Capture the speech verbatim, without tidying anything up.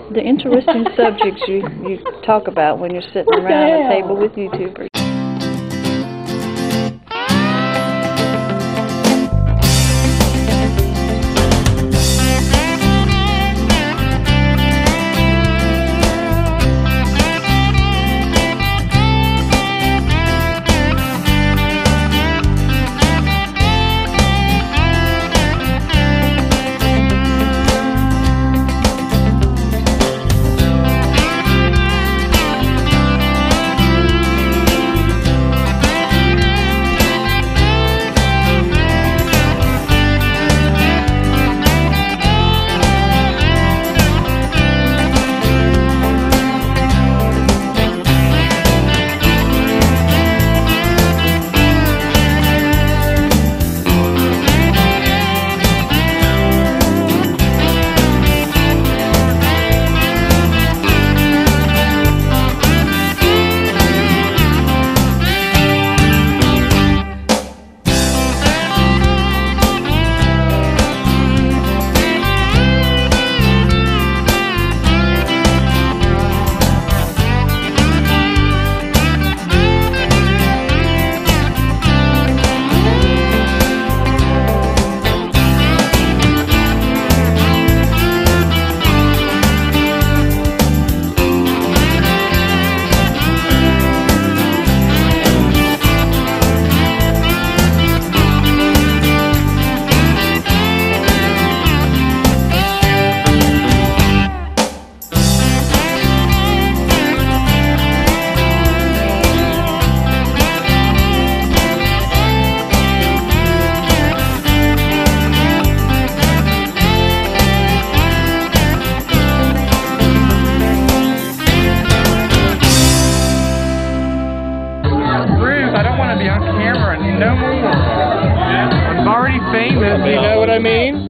The interesting subjects you, you talk about when you're sitting What the around a hell? table with YouTubers. I don't want to be on camera no more. I'm already famous, you know what I mean?